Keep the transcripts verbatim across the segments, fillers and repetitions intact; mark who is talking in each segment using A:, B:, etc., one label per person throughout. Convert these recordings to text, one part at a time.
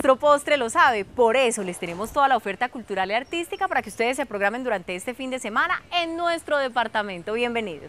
A: nuestro postre lo sabe, por eso les tenemos toda la oferta cultural y artística para que ustedes se programen durante este fin de semana en nuestro departamento. Bienvenidos.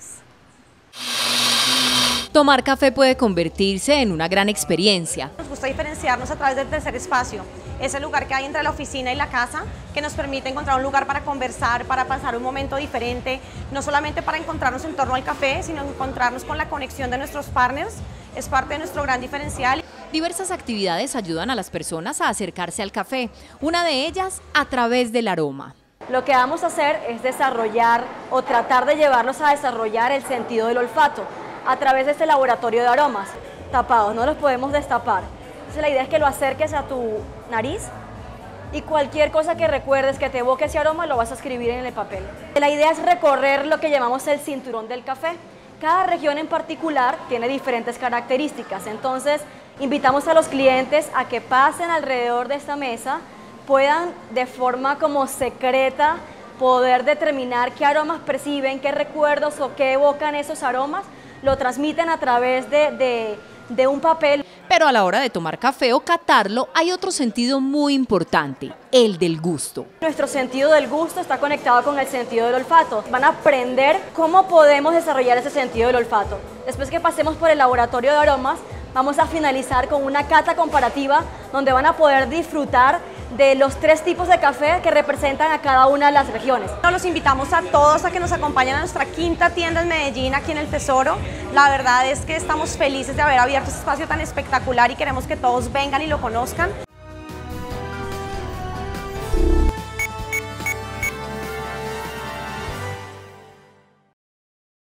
A: Tomar café puede convertirse en una gran experiencia.
B: Nos gusta diferenciarnos a través del tercer espacio, ese lugar que hay entre la oficina y la casa, que nos permite encontrar un lugar para conversar, para pasar un momento diferente, no solamente para encontrarnos en torno al café, sino encontrarnos con la conexión de nuestros partners, es parte de nuestro gran diferencial.
A: Diversas actividades ayudan a las personas a acercarse al café, una de ellas a través del aroma.
C: Lo que vamos a hacer es desarrollar o tratar de llevarnos a desarrollar el sentido del olfato a través de este laboratorio de aromas, tapados, no los podemos destapar. Entonces la idea es que lo acerques a tu nariz y cualquier cosa que recuerdes que te evoque ese aroma lo vas a escribir en el papel. La idea es recorrer lo que llamamos el cinturón del café. Cada región en particular tiene diferentes características, entonces invitamos a los clientes a que pasen alrededor de esta mesa, puedan de forma como secreta poder determinar qué aromas perciben, qué recuerdos o qué evocan esos aromas, lo transmiten a través de, de, de un papel.
A: Pero a la hora de tomar café o catarlo hay otro sentido muy importante, el del gusto.
C: Nuestro sentido del gusto está conectado con el sentido del olfato. Van a aprender cómo podemos desarrollar ese sentido del olfato. Después que pasemos por el laboratorio de aromas, vamos a finalizar con una cata comparativa donde van a poder disfrutar de los tres tipos de café que representan a cada una de las regiones.
B: Los invitamos a todos a que nos acompañen a nuestra quinta tienda en Medellín, aquí en el Tesoro. La verdad es que estamos felices de haber abierto este espacio tan espectacular y queremos que todos vengan y lo conozcan.